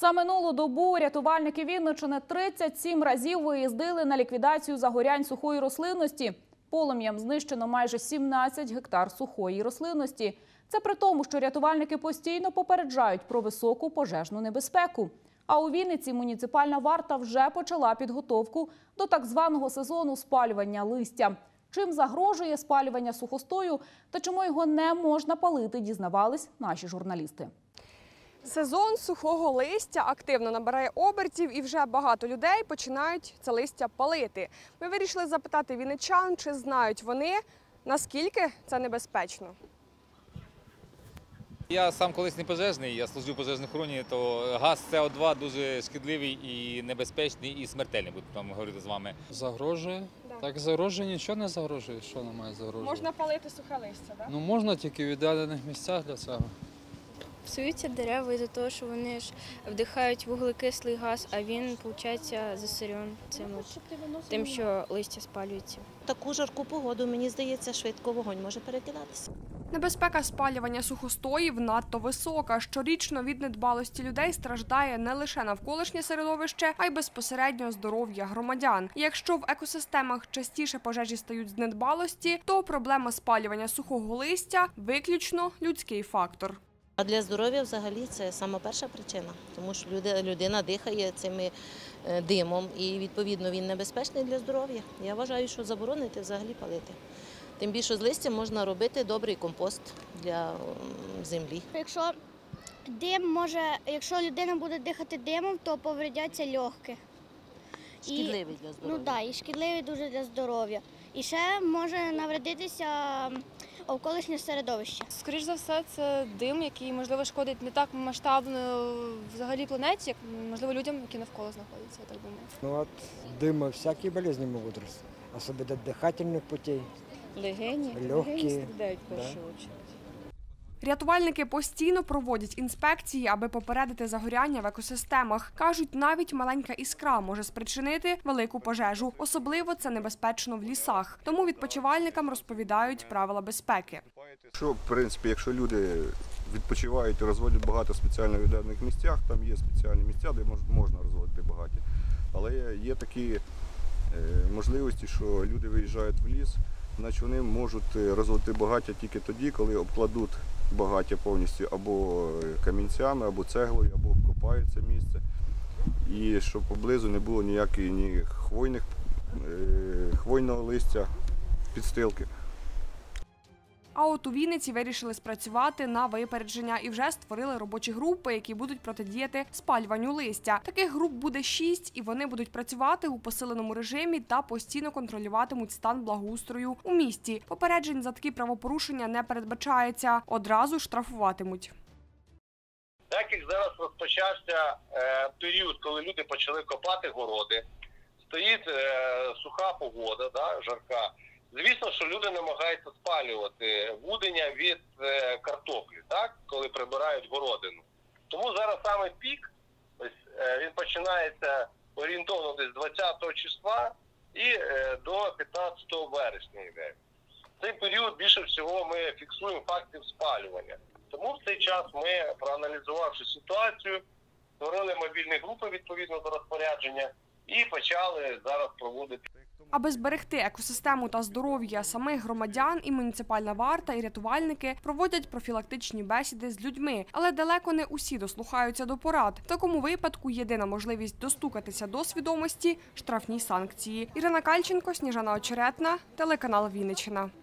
За минулу добу рятувальники Вінниччини 37 разів виїздили на ліквідацію загорянь сухої рослинності. Полум'ям знищено майже 17 гектар сухої рослинності. Це при тому, що рятувальники постійно попереджають про високу пожежну небезпеку. А у Вінниці муніципальна варта вже почала підготовку до так званого сезону спалювання листя. Чим загрожує спалювання сухостою та чому його не можна палити, дізнавались наші журналісти. Сезон сухого листя активно набирає обертів і вже багато людей починають це листя палити. Ми вирішили запитати вінничан, чи знають вони, наскільки це небезпечно. Я сам колишній пожежний, я служу в пожежній охороні, то газ СО2 дуже шкідливий і небезпечний, і смертельний, буду там говорити з вами. Загрожує? Так загрожує, нічого не загрожує, що немає загрожувати. Можна палити сухе листя, так? Ну можна тільки в віддалених місцях для цього. Псуються дерева із-за того, що вони ж вдихають вуглекислий газ, а він, виходить, засорен тим, що листя спалюється. Таку жарку погоду, мені здається, швидко вогонь може перекидатися. Небезпека спалювання сухостоїв надто висока. Щорічно від недбалості людей страждає не лише навколишнє середовище, а й безпосередньо здоров'я громадян. І якщо в екосистемах частіше пожежі стають з недбалості, то проблема спалювання сухого листя – виключно людський фактор. А для здоров'я взагалі це сама перша причина, тому що людина дихає цим димом і, відповідно, він небезпечний для здоров'я. Я вважаю, що заборонити взагалі палити. Тим більше з листя можна робити добрий компост для землі. Якщо людина буде дихати димом, то повредяться легкі. Шкідливий для здоров'я. Ну так, і шкідливий дуже для здоров'я. І ще може навредитися навколишнє середовище. Скоріш за все, це дим, який, можливо, шкодить не так масштабно взагалі планеті, як, можливо, людям, які навколо знаходяться, я так думаю. Ну от дыма всякие болезни могут расти, особенно дыхательных путей. Легкие страдають в першу чергу. Рятувальники постійно проводять інспекції, аби попередити загоряння в екосистемах. Кажуть, навіть маленька іскра може спричинити велику пожежу. Особливо це небезпечно в лісах. Тому відпочивальникам розповідають правила безпеки. В принципі, якщо люди відпочивають і розводять багато спеціально віддалених місцях, там є спеціальні місця, де можна розводити багаття. Але є такі можливості, що люди виїжджають в ліс, значить вони можуть розводити багаття тільки тоді, коли обкладуть багаття повністю або камінцями, або цеглою, або обкопають це місце. І щоб поблизу не було ніякої ні хвойного листя, підстилки. А от у Вінниці вирішили спрацювати на випередження і вже створили робочі групи, які будуть протидіяти спалюванню листя. Таких груп буде 6, і вони будуть працювати у посиленому режимі та постійно контролюватимуть стан благоустрою у місті. Попереджень за такі правопорушення не передбачається, одразу штрафуватимуть. Так як зараз розпочався період, коли люди почали копати городи, стоїть суха погода, жарка. Звісно, що люди намагаються спалювати вудення від картоплі, коли прибирають городину. Тому зараз саме пік, він починається орієнтовно десь 20 числа і до 15 вересня йде. В цей період більше всього ми фіксуємо фактів спалювання. Тому в цей час ми, проаналізувавши ситуацію, створили мобільні групи відповідно до розпорядження і почали зараз проводити. Аби зберегти екосистему та здоров'я самих громадян, і муніципальна варта, і рятувальники проводять профілактичні бесіди з людьми. Але далеко не усі дослухаються до порад. В такому випадку єдина можливість достукатися до свідомості – штрафні санкції. Ірина Кальченко, Сніжана Очеретна, телеканал Вінниччина.